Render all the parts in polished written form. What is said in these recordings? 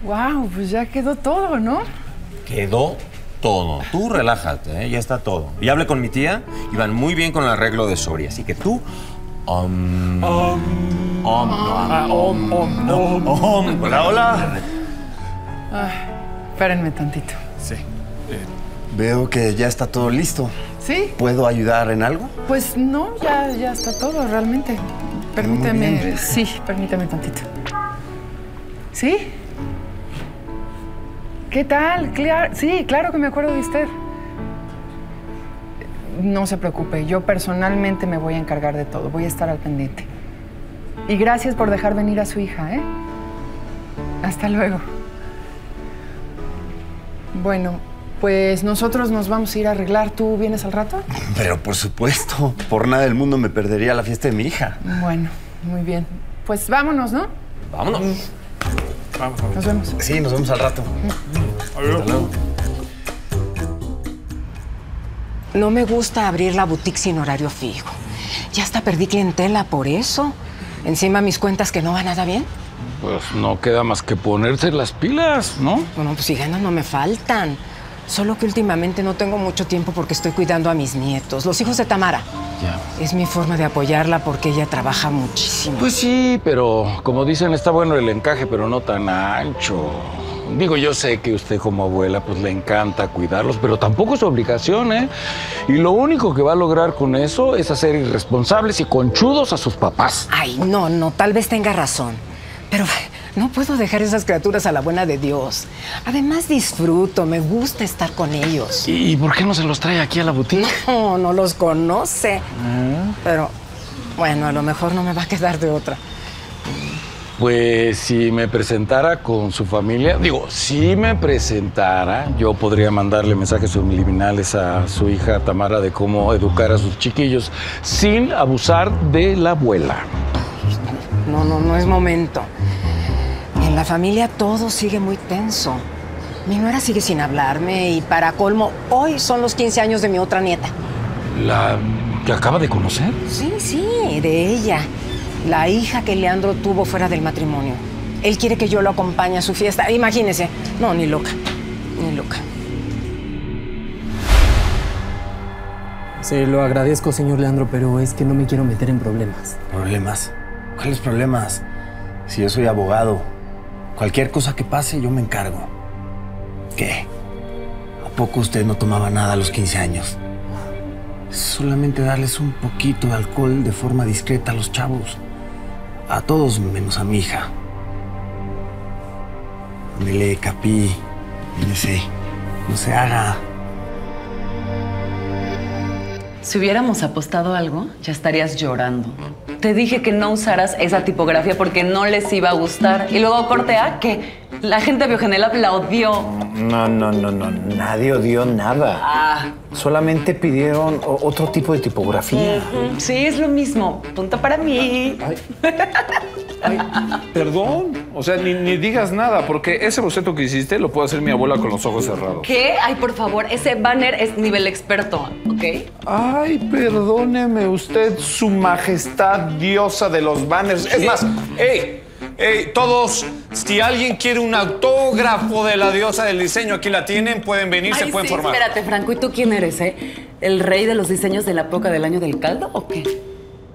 Wow, pues ya quedó todo, ¿no? Quedó todo. Tú relájate, ¿eh? Ya está todo. Y hablé con mi tía y van muy bien con el arreglo de Soria. Así que tú... Hola. Espérenme tantito. Sí. Veo que ya está todo listo. ¿Sí? ¿Puedo ayudar en algo? Pues no, ya está todo realmente. Permíteme. Sí, permítame tantito. ¿Sí? ¿Qué tal? Sí, claro que me acuerdo de usted. No se preocupe, yo personalmente me voy a encargar de todo. Voy a estar al pendiente. Y gracias por dejar venir a su hija, ¿eh? Hasta luego. Bueno, pues nosotros nos vamos a ir a arreglar. ¿Tú vienes al rato? Pero por supuesto, por nada del mundo me perdería la fiesta de mi hija. Bueno, muy bien. Pues vámonos, ¿no? Vámonos. Vamos. Nos vemos. Sí, nos vemos al rato. Hasta luego. No me gusta abrir la boutique sin horario fijo. Ya hasta perdí clientela por eso. Encima mis cuentas que no va nada bien. Pues no queda más que ponerse las pilas, ¿no? Bueno, pues si ganas no me faltan. Solo que últimamente no tengo mucho tiempo porque estoy cuidando a mis nietos, los hijos de Tamara. Ya. Es mi forma de apoyarla porque ella trabaja muchísimo. Pues sí, pero como dicen, está bueno el encaje, pero no tan ancho. Digo, yo sé que usted como abuela pues le encanta cuidarlos, pero tampoco es obligación, ¿eh? Y lo único que va a lograr con eso es hacer irresponsables y conchudos a sus papás. Ay, no, tal vez tenga razón. Pero no puedo dejar esas criaturas a la buena de Dios. Además disfruto, me gusta estar con ellos. ¿Y por qué no se los trae aquí a la boutique? No los conoce. Pero bueno, a lo mejor no me va a quedar de otra. Pues si me presentara con su familia, si me presentara, yo podría mandarle mensajes subliminales a su hija Tamara de cómo educar a sus chiquillos sin abusar de la abuela. No es momento. En la familia todo sigue muy tenso. Mi nuera sigue sin hablarme y para colmo, hoy son los 15 años de mi otra nieta. ¿La que acaba de conocer? Sí, de ella. La hija que Leandro tuvo fuera del matrimonio. Él quiere que yo lo acompañe a su fiesta. Imagínese. No, ni loca. Se lo agradezco, señor Leandro, pero es que no me quiero meter en problemas. ¿Problemas? ¿Cuáles problemas? Si yo soy abogado, cualquier cosa que pase, yo me encargo. ¿Qué? ¿A poco usted no tomaba nada a los 15 años? Solamente darles un poquito de alcohol de forma discreta a los chavos. A todos menos a mi hija. Ándele, Capi. No se haga. Si hubiéramos apostado algo, ya estarías llorando. Te dije que no usaras esa tipografía porque no les iba a gustar. Y luego corte A, que la gente de Biogenelab la odió. No. Nadie odió nada. Solamente pidieron otro tipo de tipografía. Sí, es lo mismo. Punto para mí. Ay, perdón. O sea, ni digas nada, porque ese boceto que hiciste lo puede hacer mi abuela con los ojos cerrados. ¿Qué? Ay, por favor, ese banner es nivel experto, ¿ok? Ay, perdóneme usted, su majestad diosa de los banners. Es más, todos, si alguien quiere un autógrafo de la diosa del diseño, aquí la tienen, pueden venir, se pueden formar. Espérate, Franco, ¿y tú quién eres, ¿El rey de los diseños de la época del año del caldo o qué?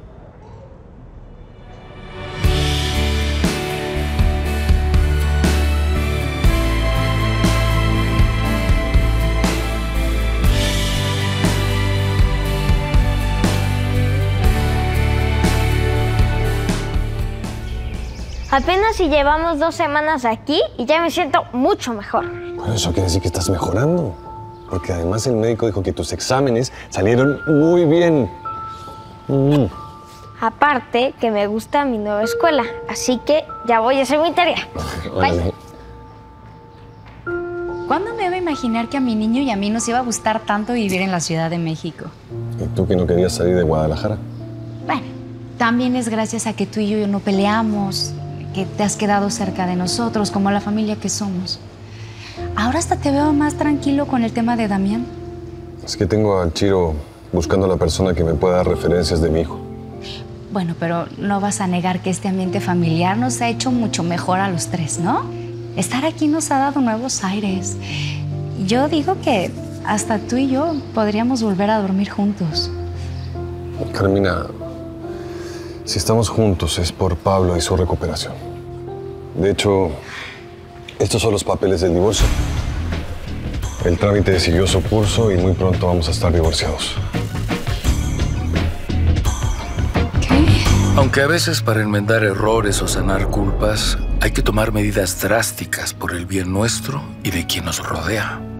Apenas si llevamos 2 semanas aquí y ya me siento mucho mejor. Bueno, eso quiere decir que estás mejorando. Porque además el médico dijo que tus exámenes salieron muy bien. Aparte que me gusta mi nueva escuela, así que ya voy a hacer mi tarea. Bye. ¿Cuándo me iba a imaginar que a mi niño y a mí nos iba a gustar tanto vivir en la Ciudad de México? ¿Y tú que no querías salir de Guadalajara? Bueno, también es gracias a que tú y yo no peleamos, que te has quedado cerca de nosotros, como la familia que somos. Ahora hasta te veo más tranquilo con el tema de Damián. Es que tengo al Chiro buscando a la persona que me pueda dar referencias de mi hijo. Bueno, pero no vas a negar que este ambiente familiar nos ha hecho mucho mejor a los tres, ¿no? Estar aquí nos ha dado nuevos aires. Yo digo que hasta tú y yo podríamos volver a dormir juntos. Carmina, si estamos juntos es por Pablo y su recuperación. De hecho, estos son los papeles del divorcio. El trámite siguió su curso y muy pronto vamos a estar divorciados. Aunque a veces para enmendar errores o sanar culpas hay que tomar medidas drásticas por el bien nuestro y de quien nos rodea.